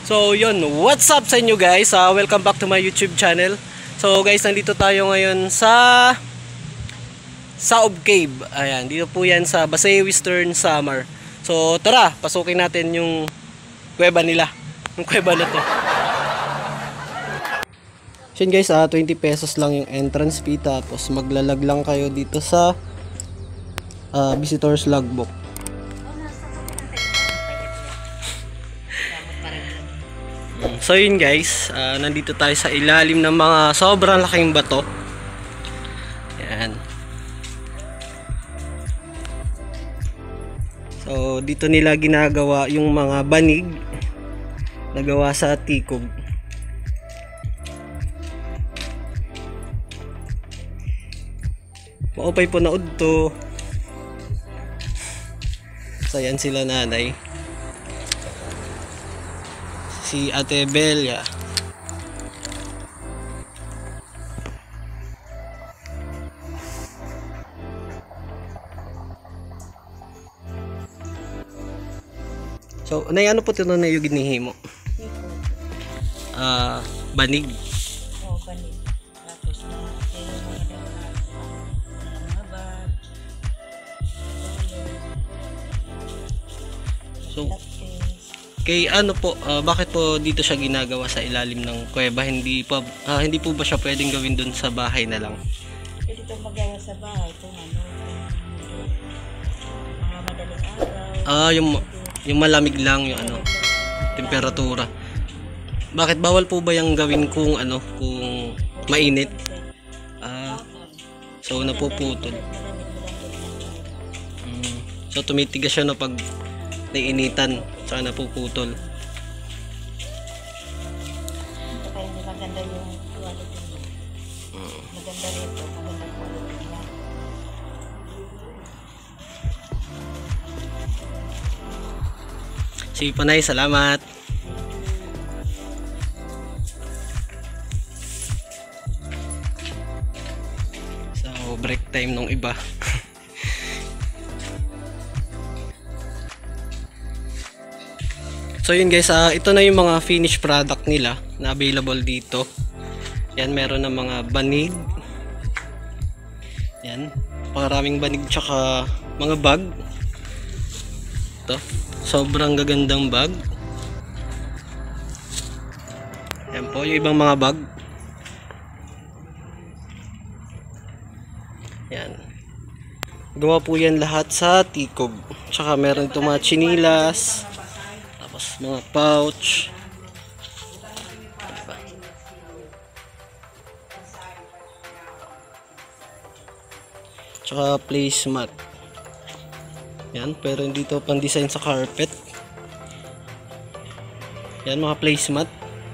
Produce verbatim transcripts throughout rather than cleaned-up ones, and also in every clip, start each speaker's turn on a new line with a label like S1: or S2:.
S1: So yun, what's up sa inyo guys? Uh, welcome back to my YouTube channel. So guys, nandito tayo ngayon sa Saob Cave. Ayan, dito po yan sa Basay Western Samar. So tara, pasukin natin yung kuweba nila. Yung kuweba na to. So yun guys, uh, twenty pesos lang yung entrance fee. Tapos maglalag lang kayo dito sa uh, visitors logbook. So yun guys, uh, nandito tayo sa ilalim ng mga sobrang laking bato. Ayan. So dito nila ginagawa yung mga banig na gawa sa tikog. Maupay po na udto. So yan sila nanay. Si Ate Belia. So, nay ano po ito na yung ginihimo? Ah, uh, banig.
S2: Oo, banig. Tapos na kaya mga mga bag.
S1: So, kay ano po, uh, bakit po dito siya ginagawa sa ilalim ng kuweba? Hindi pa uh, hindi po ba siya pwedeng gawin doon sa bahay na lang?
S2: Pwede itong magawa sa bahay kung ano, mga madaling araw.
S1: Ah, yung yung malamig lang yung ano, temperatura. Bakit bawal po ba yung gawin kung ano, kung mainit? Ah, so napuputol. Hmm. So tumitigas siya na pag naiinitan, saka napuputol.
S2: Kaya hindi maganda yung quality niya. Hmm. Maganda rito, maganda quality niya.
S1: Sige Panay, salamat. So break time nung iba. So yun guys, uh, ito na yung mga finished product nila na available dito. Yan, meron na mga banig. Yan, maraming banig tsaka mga bag. Ito, sobrang gagandang bag. Yan po, yung ibang mga bag. Yan. Gawa po yan lahat sa tikog. Tsaka meron itong mga chinilas. Tapos mga pouch. Tsaka placemat. Yan, pero hindi to pang design sa carpet. Yan, mga placemat.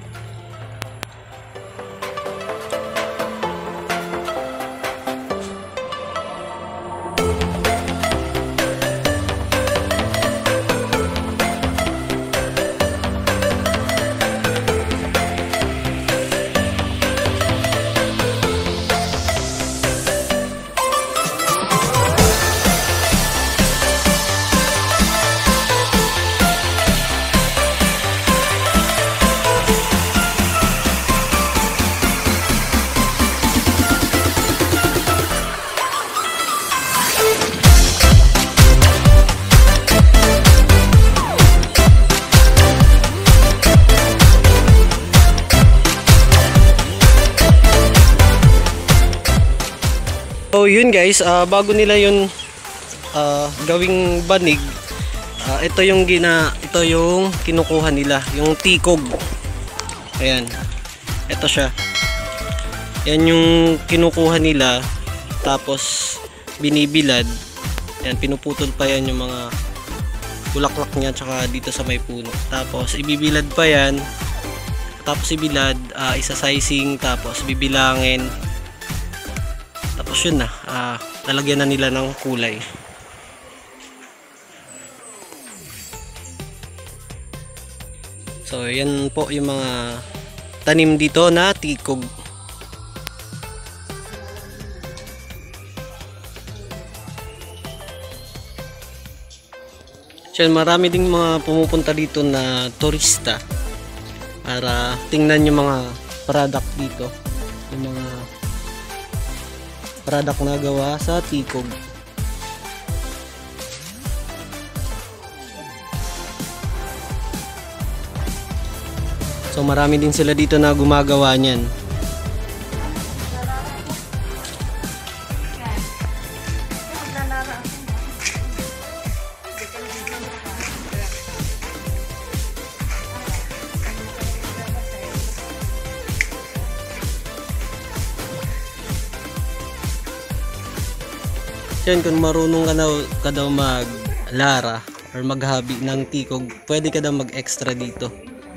S1: So yun guys, uh, bago nila yun uh, gawing banig, uh, ito yung gina, ito yung kinukuha nila, yung tikog. Ayan, ito siya. Yan yung kinukuha nila, tapos binibilad. Yan, pinuputol pa yan yung mga bulaklak niya, tsaka dito sa may puno. Tapos ibibilad pa yan, tapos ibilad, uh, isa-sizing, tapos bibilangin. Tapos yun na, uh, lalagyan na nila ng kulay. So yan po yung mga tanim dito na tikog. So marami ding mga pumupunta dito na turista. para tingnan yung mga product dito, yung mga product na gawa sa tikog. So marami din sila dito na gumagawa niyan. Yan, kung marunong ka daw, ka daw mag-lara or maghabi ng tikog, pwede ka daw mag-extra dito.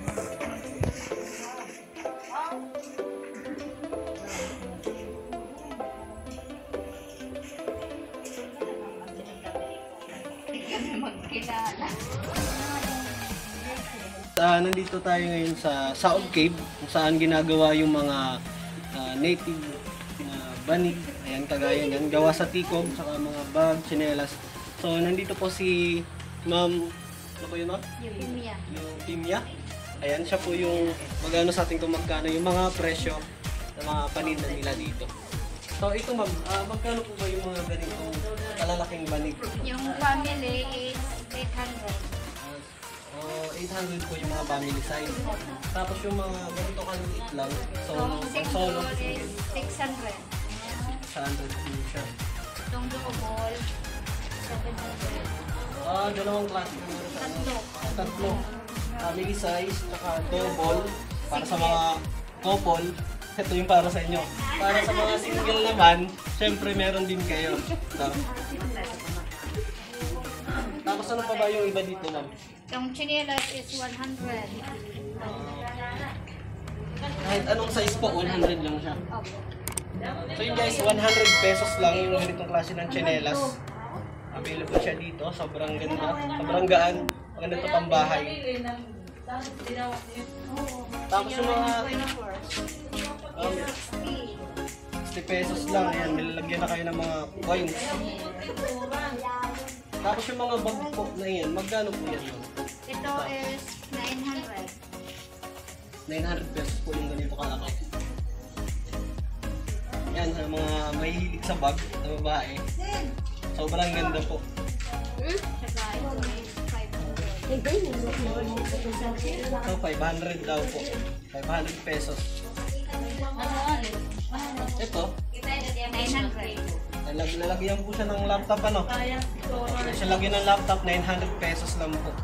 S1: Uh, nandito tayo ngayon sa Saob Cave, kung saan ginagawa yung mga uh, native na banig. Ayan, kagaya yan, gawa sa tikog, saka mga bag, tsinelas. So, nandito po si Ma'am, ano po yun, Ma'am?
S2: Yung Pimya.
S1: Yung Pimya. Ayan, siya po yung mag-ano sa ating kung magkano yung mga presyo ng mga paninda nila dito. So, ito Ma'am, uh, magkano po ba yung mga ganitong kalalaking banig?
S2: Yung family is eight hundred.
S1: Uh, eight hundred po yung mga family size. Tapos yung mga ganito kaliit lang, solo,
S2: Itong
S1: solo,
S2: single is six hundred.
S1: six hundred po siya.
S2: Itong double, seven hundred.
S1: Ah, dalawang klase po.
S2: Tatlo.
S1: Tatlo. Family size, tsaka double, para sa mga couple. Ito yung para sa inyo. Para sa mga single naman, syempre meron din kayo. So, tapos ano pa ba yung iba dito, Ma'am?
S2: Yung chinelas is one hundred.
S1: Kahit anong size po, one hundred lang siya.
S2: Okay.
S1: So yun guys, one hundred pesos lang yung ganitong klase ng tsinelas. Available siya dito, sobrang ganda, sobrang gaan, maganda ito pang bahay. Tapos yung mga um, sixty pesos lang, ayan, nilalagyan na kayo ng mga coins. Tapos yung mga bag po na yan, magkano po yan?
S2: Ito is nine hundred.
S1: nine hundred pesos po yung ganito kalaki. Yan, sa mga mahihilig sa bag na babae. Sobrang ganda po.
S2: Saka ito is five hundred.
S1: So, five hundred daw po. five hundred pesos. Ito,
S2: nine hundred.
S1: nalag- lalagyan po siya ng laptop, ano? Siya lagyan ng laptop, nine hundred pesos lang po.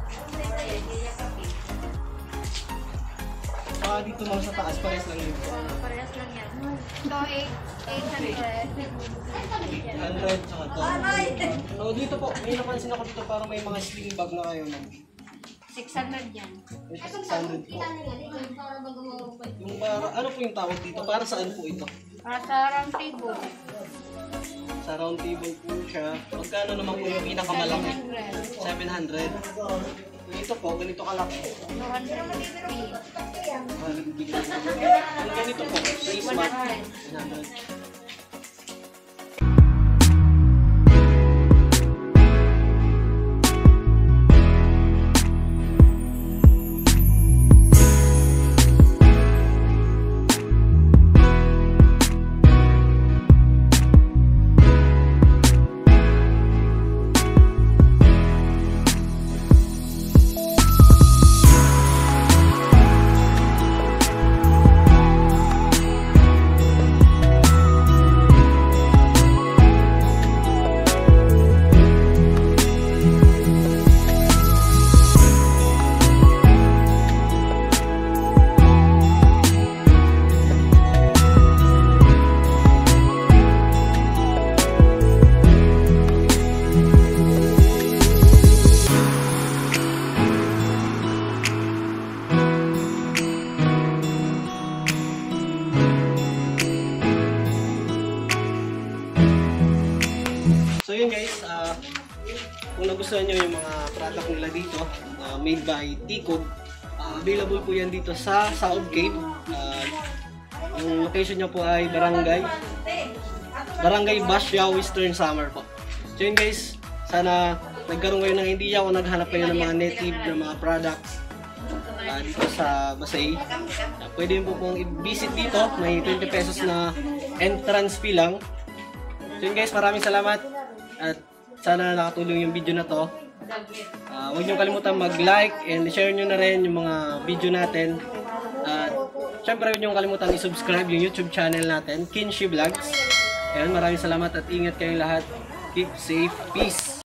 S1: Ah, dito mga sa taas, pares lang yun po.
S2: Parehas lang yan. Ito eight hundred.
S1: eight hundred, saka to. So, dito po, may napansin ako dito parang may mga sling bag na kayo, no?
S2: six hundred yan.
S1: Ito, six hundred po. Yung para, ano po yung tawag dito? Para saan po ito?
S2: Para sa round table.
S1: Sa round table po siya. Magkano naman po yung pinakamalaki? seven hundred. Dito po, ganito kalaki.
S2: two hundred fifty.
S1: Yung ganito po, face
S2: one
S1: mat.
S2: hundred.
S1: one hundred. So yun guys, uh, kung nagustuhan nyo yung mga product nila dito, uh, made by Tikog, uh, available po yan dito sa Saob Cave. Uh, yung location nyo po ay Barangay Barangay Basya, Western Samar po. So yun guys, sana nagkaroon kayo ng idea kung naghanap kayo ng mga native na mga products. ah, dito sa Basay. Ah, pwede po pong i-visit dito. May twenty pesos na entrance fee lang. So yun guys, maraming salamat. At sana nakatulong yung video na to. Uh, huwag niyo kalimutan mag-like and share nyo na rin yung mga video natin. At syempre huwag niyo kalimutan i-subscribe yung YouTube channel natin, Kinshi Vlogs. Ayun, maraming salamat at ingat kayong lahat. Keep safe. Peace!